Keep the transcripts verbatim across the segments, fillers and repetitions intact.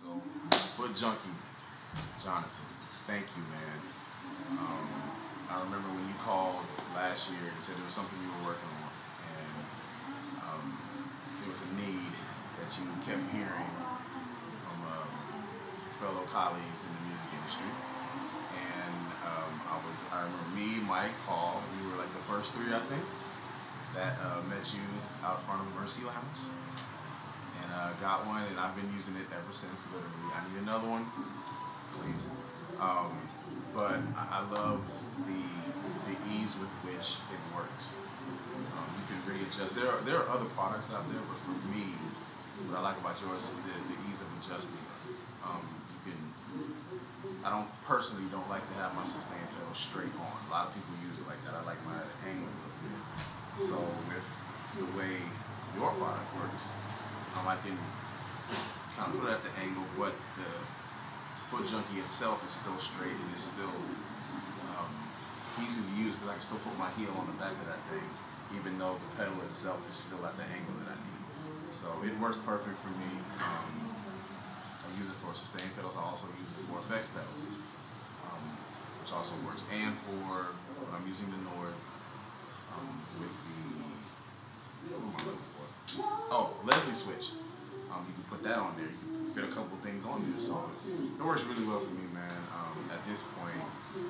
So, Foot Junkie, Jonathan, thank you, man. Um, I remember when you called last year and said there was something you were working on, and um, there was a need that you kept hearing from um, fellow colleagues in the music industry. And um, I was, I remember me, Mike, Paul, we were like the first three, I think, that uh, met you out front of Mercy Lounge. And uh, got one, and I've been using it ever since, literally. I need another one, please. Um, but I, I love the the ease with which it works. Um, you can readjust. There are, there are other products out there, but for me, what I like about yours is the, the ease of adjusting. Um, you can. I don't personally don't like to have my sustain pedal straight on. A lot of people use it like that. I like mine at an angle a little bit. So with the way your product works, um, I can kind of put it at the angle, but the Foot Junkie itself is still straight and it's still um, easy to use because I can still put my heel on the back of that thing, even though the pedal itself is still at the angle that I need. So it works perfect for me. Um, I use it for sustain pedals. I also use it for effects pedals, um, which also works. And for when I'm using the Nord um, with the what am I looking for? Oh, Leslie switch. Um, you can put that on there. You can fit a couple things on there. So it works really well for me, man. Um, at this point,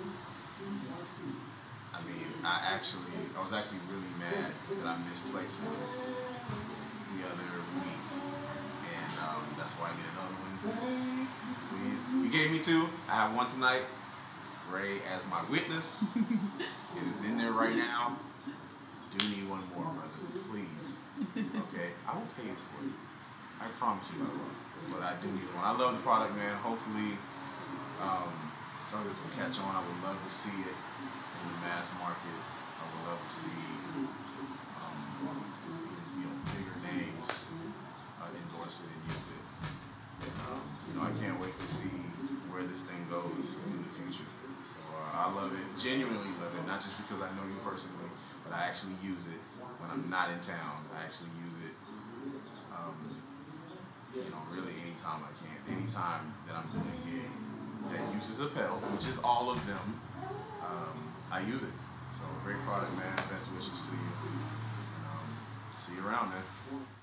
I mean, I actually, I was actually really mad that I misplaced one the other week, and um, that's why I need another one. Please, you gave me two. I have one tonight. Ray as my witness. It is in there right now. Do need one more, brother. Please. Okay, I will pay you for it. I promise you I will. But I do need one. I love the product, man. Hopefully, um, others will catch on. I would love to see it in the mass market. I would love to see, um, you know, bigger names uh, endorse it and use it. Um, you know, I can't wait to see where this thing goes in the future. So uh, I love it, genuinely love it. Not just because I know you personally, but I actually use it when I'm not in town. I actually use it. Um, you know, really anytime I can. Anytime that I'm doing a gig that uses a pedal, which is all of them, um, I use it. So great product, man. Best wishes to you. And, um, see you around, man.